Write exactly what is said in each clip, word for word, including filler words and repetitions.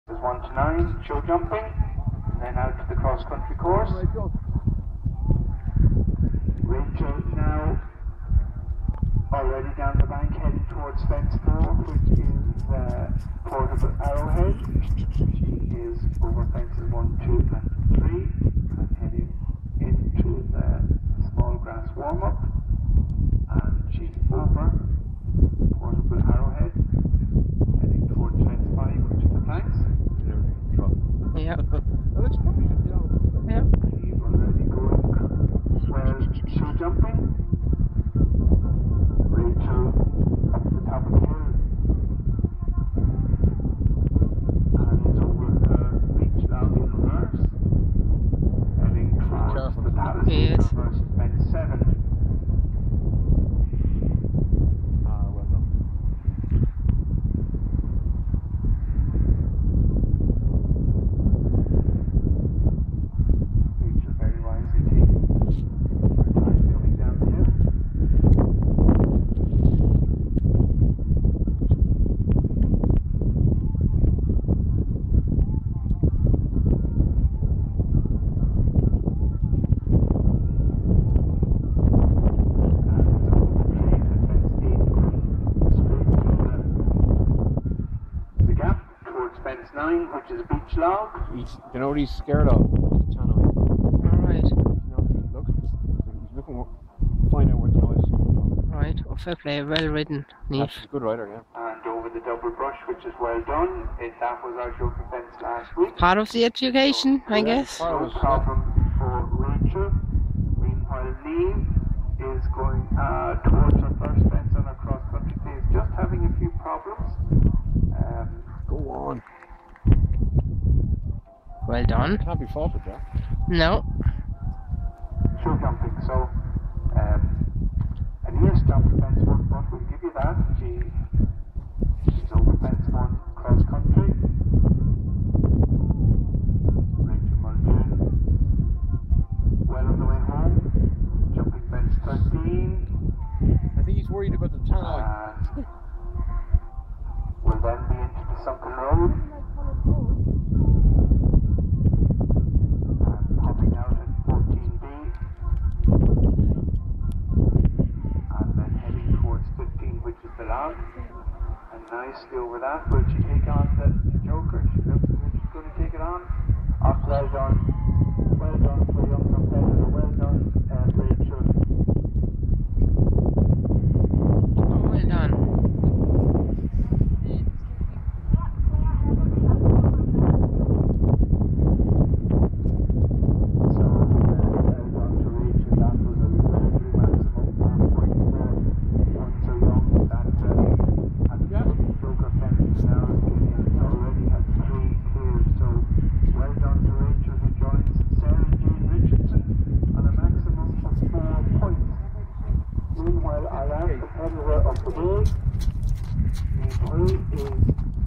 There's one to nine, show jumping, and then out to the cross-country course. Rachel now already down the bank heading towards fence four, which is uh, portable arrowhead. She is over fences one, two and three and heading into the small grass warm-up, and she's over portable arrowhead heading towards fence five, which is the planks. Yeah. Well, it's probably, you know, yeah. Niamh already going well, show jumping. Rachel up the top of the hill and is over her beach log in reverse, heading towards the palisade Yes. reverse fence seven. Ah, well done. Rachel very wisely taking her time coming down the hill. Fence nine, which is a beach log. He's, you know what he's scared of? Tannoy. Alright. You know, he, look, he's looking to find out where the noise is coming from. Right. Oh, fair play. Well ridden, Niamh. She's a good rider, yeah. And over the double brush, which is well done. It, that was our joker fence last week. Part of the education, I guess. No problem for Rachel. Meanwhile, Niamh is going uh, towards her first fence on her cross-country phase, just having a few problems. Um, Go on. Well done. Can't be faulted, yeah. No. show jumping, so um, an ears jump fence one, but we'll give you that. She, she's over fence one cross country. Rachel Muldoon, well on the way home. Jumping fence thirteen. I think he's worried about the tannoy. And we'll then be into the sunken road. And popping out at fourteen B. And then heading towards fifteen, which is the log. And nicely over that. Will she take on the joker? She looks as if she's going to take it on. Oh, well done. Well done for young competitor. Well done, uh, Rachel. Oh, well done. So, uh, well done to Rachel. That was a very maximum four point four. One so young that uh, at the joker fence now is already at three clear. So, well done to Rachel, who joins Sarah Jane Richardson on a maximum of four points. Meanwhile, our last competitor of the day, Niamh is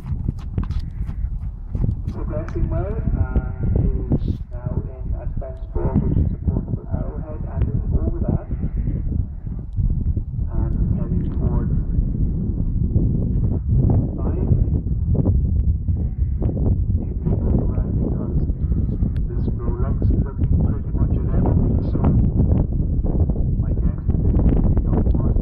progressing well and is now in at fence four, which is a portable arrowhead, and is over that and is heading towards five. Maybe another round because Lisnagrow Lux is looking pretty much at everything, so my guess would be maybe no more.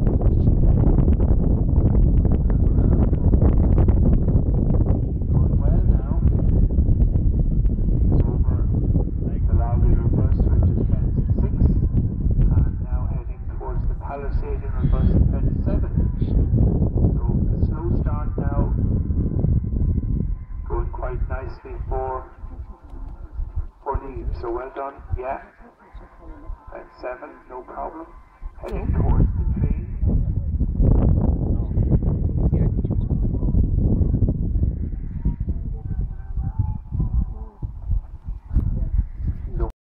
Going well now. It's over the log in reverse, which is fence six, and now heading towards the palisade in reverse at fence seven. So a slow start now, going quite nicely for for Niamh. So well done, yeah. Fence seven, no problem. Heading